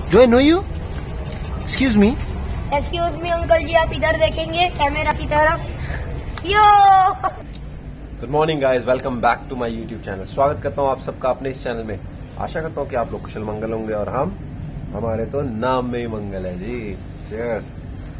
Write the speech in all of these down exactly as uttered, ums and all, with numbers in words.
Do I know you? Excuse me. Excuse me uncle ji, आप इधर देखेंगे कैमरा की तरफ। Yo good morning guys, welcome back to my YouTube channel. स्वागत करता हूं आप सबका अपने इस चैनल में। आशा करता हूं कि आप लोग कुशल मंगल होंगे और हम हमारे तो नाम में ही मंगल है जी। चीयर्स।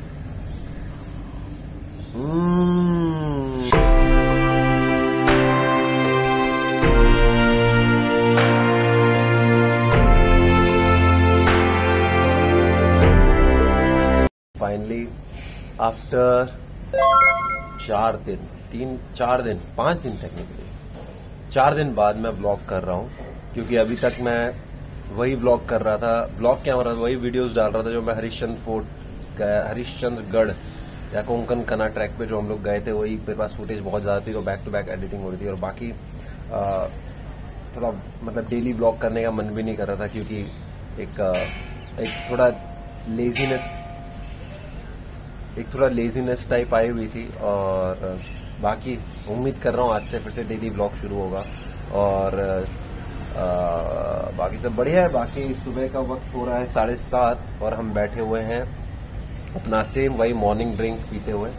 फाइनली आफ्टर चार दिन तीन चार दिन पांच दिन टेक्निकली चार दिन बाद मैं व्लॉग कर रहा हूं, क्योंकि अभी तक मैं वही व्लॉग कर रहा था। व्लॉग क्या हो रहा था, वही वीडियोस डाल रहा था जो मैं हरिश्चंद्र फोर्ट हरिश्चंद्रगढ़ या कोंकण कना ट्रैक पे जो हम लोग गए थे, वही मेरे पास फुटेज बहुत ज्यादा थी तो बैक टू बैक एडिटिंग हो रही थी। और बाकी आ, थोड़ा मतलब डेली व्लॉग करने का मन भी नहीं कर रहा था, क्योंकि एक आ, एक थोड़ा लेजीनेस एक थोड़ा लेजीनेस टाइप आई हुई थी। और बाकी उम्मीद कर रहा हूँ आज से फिर से डेली व्लॉग शुरू होगा और आ, बाकी सब बढ़िया है। बाकी सुबह का वक्त हो रहा है साढ़े सात और हम बैठे हुए हैं अपना सेम वही मॉर्निंग ड्रिंक पीते हुए।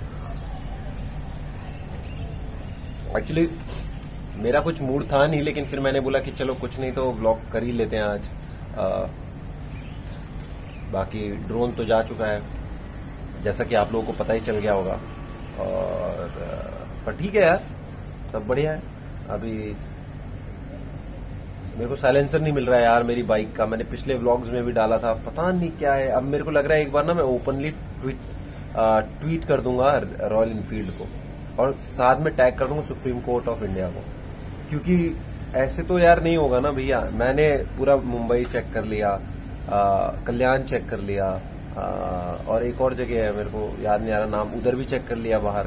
एक्चुअली मेरा कुछ मूड था नहीं, लेकिन फिर मैंने बोला कि चलो कुछ नहीं तो व्लॉग कर ही लेते हैं आज। आ, बाकी ड्रोन तो जा चुका है जैसा कि आप लोगों को पता ही चल गया होगा। और पर ठीक है यार, सब बढ़िया है। अभी मेरे को साइलेंसर नहीं मिल रहा है यार मेरी बाइक का। मैंने पिछले व्लॉग्स में भी डाला था, पता नहीं क्या है। अब मेरे को लग रहा है एक बार ना मैं ओपनली ट्वीट आ, ट्वीट कर दूंगा रॉयल इनफील्ड को और साथ में टैग कर दूंगा सुप्रीम कोर्ट ऑफ इंडिया को, क्योंकि ऐसे तो यार नहीं होगा ना भैया। मैंने पूरा मुंबई चेक कर लिया, कल्याण चेक कर लिया, आ, और एक और जगह है मेरे को याद नहीं आ रहा नाम, उधर भी चेक कर लिया बाहर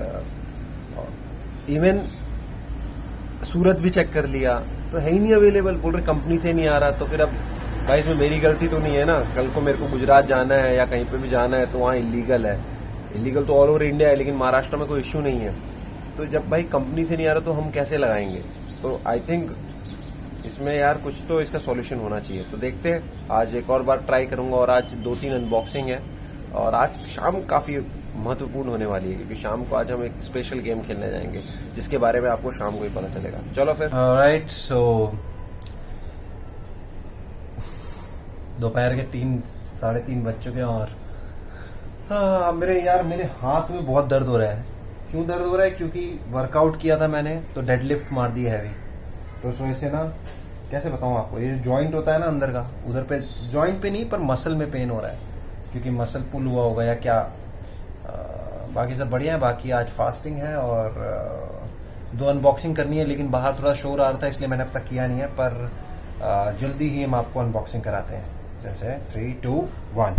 कहीं। इवन सूरत भी चेक कर लिया तो है ही नहीं अवेलेबल। बोल रहे कंपनी से नहीं आ रहा। तो फिर अब भाई इसमें मेरी गलती तो नहीं है ना। कल को मेरे को गुजरात जाना है या कहीं पे भी जाना है तो वहां इलीगल है। इलीगल तो ऑल ओवर इंडिया है, लेकिन महाराष्ट्र में कोई इश्यू नहीं है। तो जब भाई कंपनी से नहीं आ रहा तो हम कैसे लगाएंगे? तो आई थिंक इसमें यार कुछ तो इसका सॉल्यूशन होना चाहिए। तो देखते हैं, आज एक और बार ट्राई करूंगा। और आज दो तीन अनबॉक्सिंग है और आज शाम काफी महत्वपूर्ण होने वाली है, क्योंकि शाम को आज हम एक स्पेशल गेम खेलने जाएंगे जिसके बारे में आपको शाम को ही पता चलेगा। चलो फिर। ऑलराइट, सो दोपहर के तीन साढ़े तीन बज चुके हैं और हाँ, मेरे यार मेरे हाथ में बहुत दर्द हो रहा है। क्यों दर्द हो रहा है? क्योंकि वर्कआउट किया था मैंने तो डेडलिफ्ट मार दी हैवी। तो उस वजह से ना कैसे बताऊं आपको, ये जॉइंट होता है ना अंदर का, उधर पे जॉइंट पे नहीं पर मसल में पेन हो रहा है, क्योंकि मसल पुल हुआ होगा या क्या। आ, बाकी सब बढ़िया है। बाकी आज फास्टिंग है और आ, दो अनबॉक्सिंग करनी है, लेकिन बाहर थोड़ा शोर आ रहा था इसलिए मैंने अब तक किया नहीं है। पर आ, जल्दी ही हम आपको अनबॉक्सिंग कराते हैं। जैसे थ्री टू वन।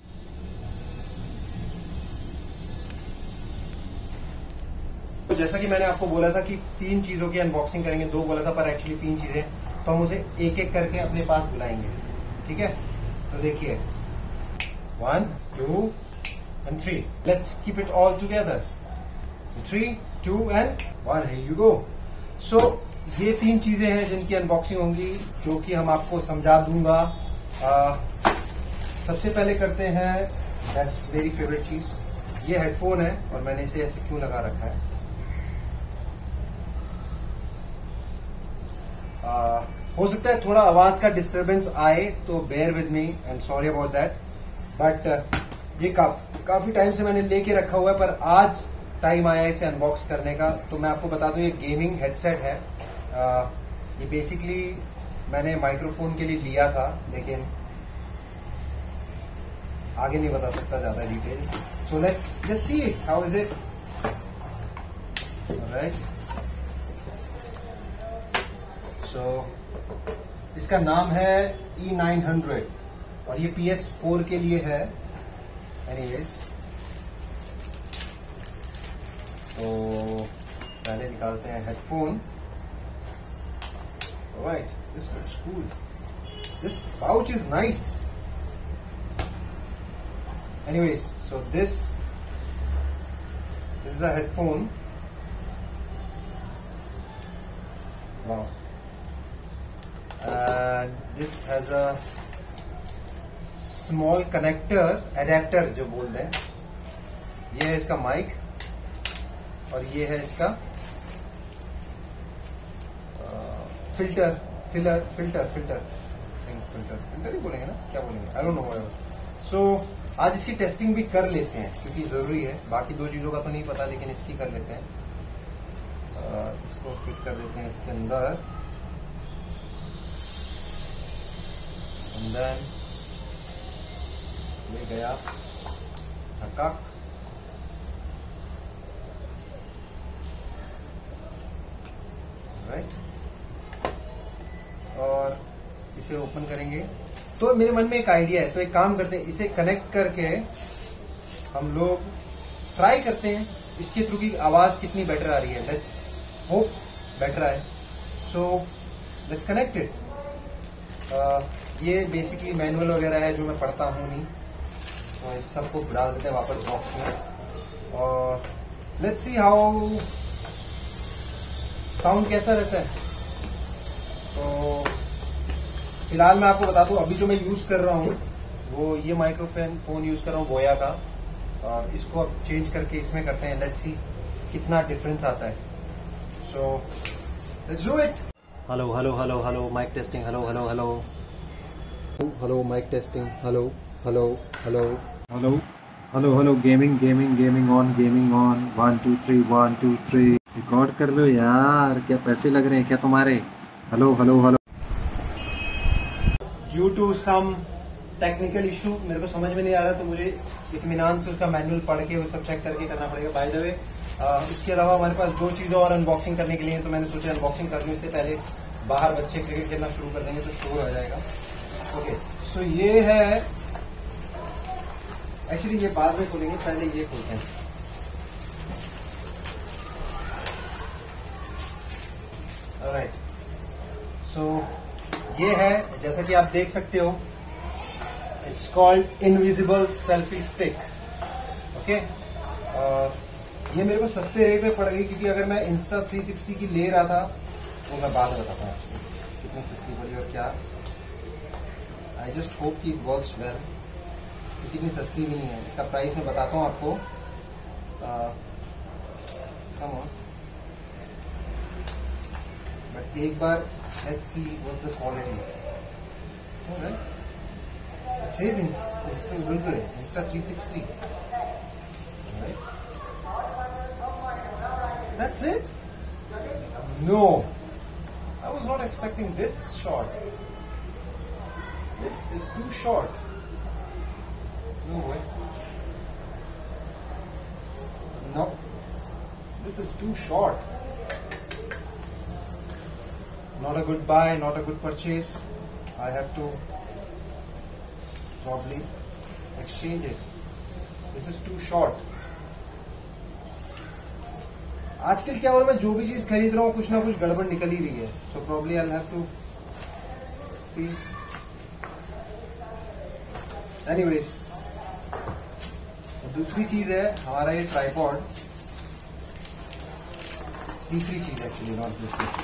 तो जैसा कि मैंने आपको बोला था कि तीन चीजों की अनबॉक्सिंग करेंगे, दो बोला था पर एक्चुअली तीन चीजें, तो हम उसे एक एक करके अपने पास बुलाएंगे। ठीक है, तो देखिए one two and three. Let's keep it all together. Three two and one, here you go. So ये तीन चीजें हैं जिनकी अनबॉक्सिंग होंगी, जो कि हम आपको समझा दूंगा। आ, सबसे पहले करते हैं बेस्ट वेरी फेवरेट चीज, ये हेडफोन है और मैंने इसे ऐसे क्यों लगा रखा है। Uh, हो सकता है थोड़ा आवाज का डिस्टरबेंस आए तो bear with me and sorry about that. But ये काफ, काफी टाइम से मैंने लेके रखा हुआ है, पर आज टाइम आया इसे अनबॉक्स करने का। तो मैं आपको बता दूं ये गेमिंग हेडसेट है। uh, ये बेसिकली मैंने माइक्रोफोन के लिए लिया था, लेकिन आगे नहीं बता सकता ज्यादा details. So let's just see it, how is it. Alright, so so, इसका नाम है ई नाइन हंड्रेड और ये पी एस फोर के लिए है। एनीवेज, तो पहले निकालते हैं headphone. Right, this looks cool, this pouch is nice. Anyways, so this this is the headphone. Wow. And this has a small connector adapter जो बोलते हैं, ये है इसका माइक और ये है इसका filter filler filter filter filter filter ही बोलेंगे ना, क्या बोलेंगे, आई डोंट नो। सो आज इसकी टेस्टिंग भी कर लेते हैं क्योंकि जरूरी है। बाकी दो चीजों का तो नहीं पता, लेकिन इसकी कर लेते हैं। uh, इसको फिट कर देते हैं इसके अंदर। अंदर ये गया ढक्का। राइट, और इसे ओपन करेंगे तो मेरे मन में एक आइडिया है, तो एक काम करते हैं, इसे कनेक्ट करके हम लोग ट्राई करते हैं इसके थ्रू की आवाज कितनी बेटर आ रही है। लेट्स होप बेटर आए। So let's connect it. ये बेसिकली मैनुअल वगैरह है जो मैं पढ़ता हूं नहीं, तो इस सबको डाल देते हैं वापस बॉक्स में और लेट्स सी हाउ साउंड कैसा रहता है। तो फिलहाल मैं आपको बता दूं, अभी जो मैं यूज कर रहा हूं वो ये माइक्रोफोन फोन यूज कर रहा हूं बोया का, और इसको अब चेंज करके इसमें करते हैं। लेट्स सी कितना डिफरेंस आता है। So let's do it. Hello hello hello hello mic testing. Hello hello hello hello mic testing. Hello hello hello hello hello hello gaming gaming gaming on gaming on. One two three one two three. Record कर लो यार, क्या पैसे लग रहे हैं क्या तुम्हारे। Hello hello hello. Due to some technical issue मेरे को समझ में नहीं आ रहा, तो मुझे इत्मीनान से उसका मैनुअल पढ़ के वो सब चेक करके करना पड़ेगा। बाय द वे उसके अलावा हमारे पास दो चीजें और अनबॉक्सिंग करने के लिए, तो मैंने सोचा अनबॉक्सिंग करने से पहले बाहर बच्चे क्रिकेट खेलना शुरू कर देंगे तो शोर आ जाएगा। ओके, सो ये है, एक्चुअली ये बाद में खोलेंगे, पहले ये खोलते हैं। ऑलराइट, सो ये है, जैसा कि आप देख सकते हो, it's called invisible selfie stick. Okay, और ये मेरे को सस्ते रेट में पड़ गई, क्योंकि अगर मैं इंस्टा थ्री सिक्सटी की ले रहा था वो मैं बाद में बताता हूँ एक्चुअली कितनी सस्ती पड़ी और क्या। आई जस्ट होप कि इट वर्क्स वेल, क्योंकि इतनी सस्ती भी नहीं है। इसका प्राइस मैं बताता हूँ आपको। कम ऑन, बट एक बार let's see what's the quality. Alright, it says Insta Gulgule, Insta three sixty. Alright, that's it. No, I was not expecting this short. This is too short. No way. No, this is too short. Not a good buy, not a good purchase. I have to probably exchange it. This is too short. आजकल क्या हो रहा है, मैं जो भी चीज खरीद रहा हूँ कुछ ना कुछ गड़बड़ निकल ही रही है। So probably I'll have to see. Anyways, दूसरी चीज है हमारा ये ट्राइपॉड। तीसरी चीज एक्चुअली, नॉट दूसरी।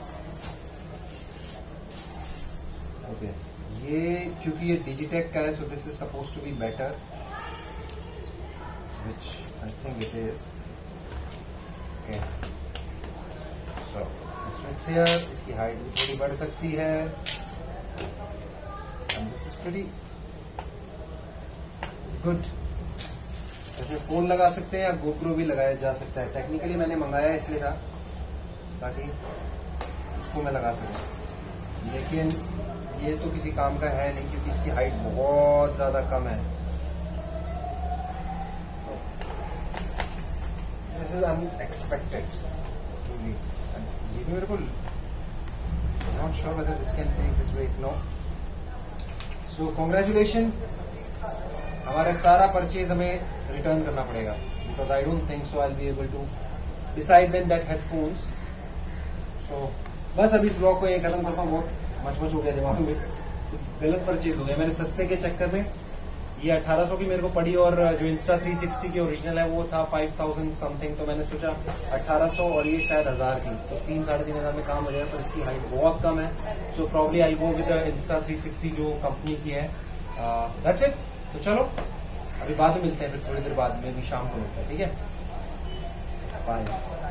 ओके, ये क्योंकि ये डिजिटेक का है, so this is suppose to be better, which I think it is. Okay, so this here, इसकी हाइट भी थोड़ी बढ़ सकती है, and this is pretty good. ऐसे फोन लगा सकते हैं या गोप्रो भी लगाया जा सकता है। टेक्निकली मैंने मंगाया इसलिए था ताकि इसको मैं लगा सकूं, लेकिन ये तो किसी काम का है नहीं क्योंकि इसकी हाइट बहुत ज्यादा कम है। This is unexpected to me. ये भी मेरे को not sure whether this can take this weight. No, so congratulation, हमारा सारा परचेज हमें रिटर्न करना पड़ेगा, because I don't think so I will be able to decide then that headphones. So बस अभी इस ब्लॉग को यही खत्म करता हूँ। बहुत मच मच हो गया दिमाग में, गलत परचेज हो गया मैंने सस्ते के चक्कर में। ये अठारह सौ की मेरे को पड़ी, और जो इंस्टा थ्री सिक्सटी की ओरिजिनल है वो था फाइव थाउजेंड समथिंग, तो मैंने सोचा अठारह सौ और ये शायद हजार की, तो तीन साढ़े तीन हजार में काम हो जाएगा। पर इसकी हाइट बहुत कम है, so probably I go with Insta three sixty जो कंपनी की है। That's it. तो चलो अभी बाद में मिलते हैं, फिर थोड़ी देर बाद में भी शाम को मिलते हैं, ठीक है? Bye.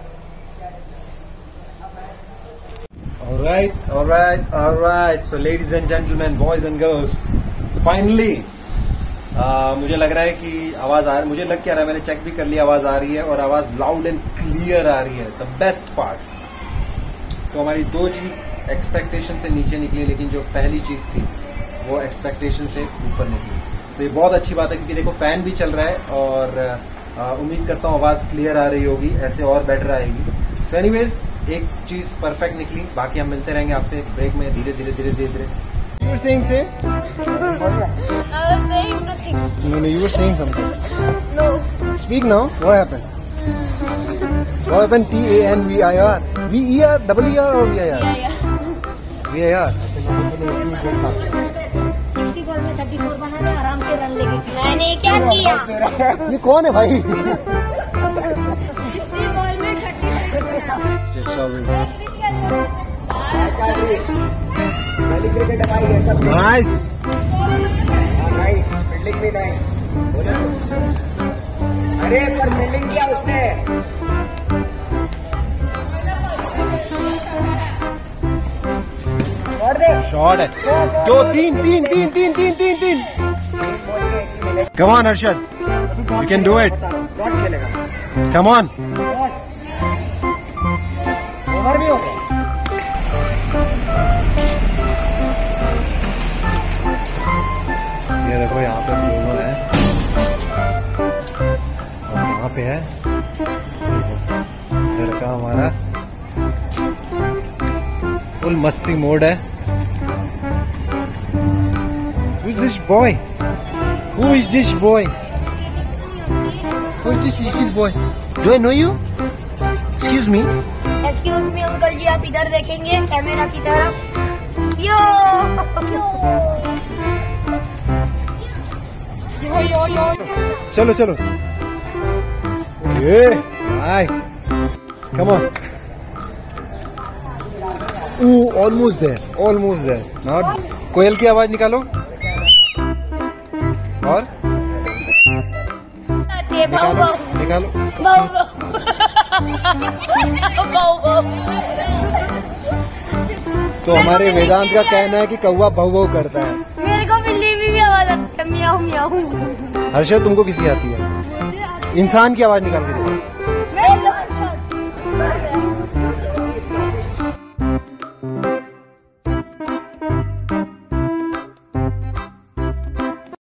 Alright, alright, alright. So ladies and gentlemen, boys and girls, finally uh, मुझे लग रहा है कि आवाज आ रही, मुझे लग क्या रहा है, मैंने चेक भी कर लिया, आवाज आ रही है और आवाज लाउड एंड क्लियर आ रही है। द बेस्ट पार्ट, तो हमारी दो चीज एक्सपेक्टेशन से नीचे निकली, लेकिन जो पहली चीज थी वो एक्सपेक्टेशन से ऊपर निकली। तो ये बहुत अच्छी बात है, क्योंकि देखो फैन भी चल रहा है और uh, उम्मीद करता हूँ आवाज क्लियर आ रही होगी, ऐसे और बेटर आएगी। तो एनीवेज एक चीज परफेक्ट निकली, बाकी हम मिलते रहेंगे आपसे ब्रेक में धीरे धीरे धीरे धीरे धीरे। You were saying say? I was saying nothing. No, no, you were saying something. No. Speak now. What happened? What happened? T A N V I R. V E R? Double E R or V I R? Yeah, yeah. V I R. Sixty ball में thirty four बना दे, आराम से run लेके। मैंने क्या किया? ये कौन है भाई? सिक्सटी बॉल में थर्टी सिक्स बना। Nice. नाइस फील्डिंग भी नाइस। अरे पर फील्डिंग किया उसने। शॉट है। दो तीन तीन तीन तीन तीन तीन तीन। Come on Arshad, you can do it. Shot खेलेगा। Come on. ओवर भी हो गया। ये देखो यहाँ पे ब्रूनो है और यहाँ पे है लड़का हमारा, फुल मस्ती मोड है। Who is this boy? Who is this boy? Who is this Cecil boy? Do I know you? Excuse me. Excuse me uncle ji, आप इधर देखेंगे कैमरा की तरफ। यो यो यो यो। चलो चलो। ये nice. Come on. Ooh, almost there. Almost there. Not. कोयल की आवाज निकालो। और ते भाऊ निकालो भाऊ निकालो। भाऊ भाऊ भाऊ। तो हमारे वेदांत का कहना है कि कौवा भौ भौ करता है। मेरे को बिल्ली भी, भी आवाज आती है, म्याऊ म्याऊ। हर्षद तुमको किसी आती है? इंसान की आवाज निकाल के दो।